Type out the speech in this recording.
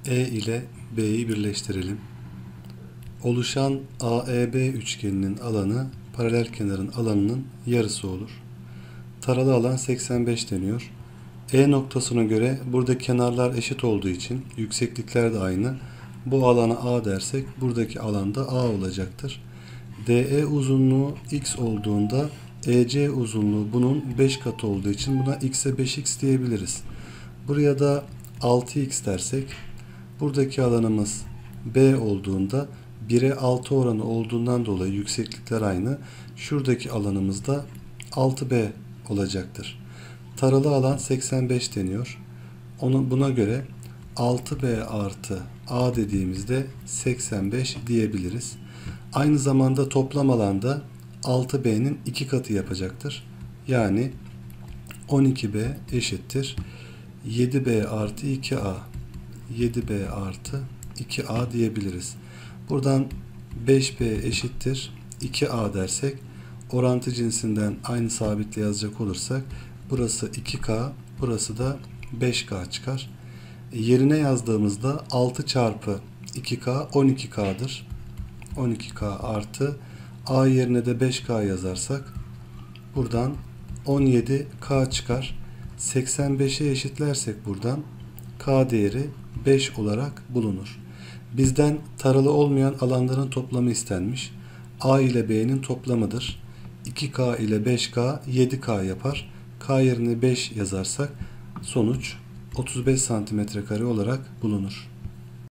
E ile B'yi birleştirelim. Oluşan AEB üçgeninin alanı paralel kenarın alanının yarısı olur. Taralı alan 85 deniyor. E noktasına göre burada kenarlar eşit olduğu için yükseklikler de aynı. Bu alana A dersek buradaki alanda A olacaktır. DE uzunluğu x olduğunda EC uzunluğu bunun 5 katı olduğu için buna x'e 5x diyebiliriz. Buraya da 6x dersek buradaki alanımız B olduğunda 1'e 6 oranı olduğundan dolayı yükseklikler aynı. Şuradaki alanımız da 6B olacaktır. Taralı alan 85 deniyor. Buna göre 6B artı A dediğimizde 85 diyebiliriz. Aynı zamanda toplam alanda 6B'nin 2 katı yapacaktır. Yani 12B eşittir 7B artı 2A. 7B artı 2A diyebiliriz. Buradan 5B eşittir 2A dersek orantı cinsinden aynı sabitle yazacak olursak burası 2K, burası da 5K çıkar. Yerine yazdığımızda 6 çarpı 2K 12K'dır. 12K artı A yerine de 5K yazarsak buradan 17K çıkar. 85'e eşitlersek buradan K değeri 5 olarak bulunur. Bizden taralı olmayan alanların toplamı istenmiş. A ile B'nin toplamıdır. 2K ile 5K 7K yapar. K yerine 5 yazarsak sonuç 35 cm kare olarak bulunur.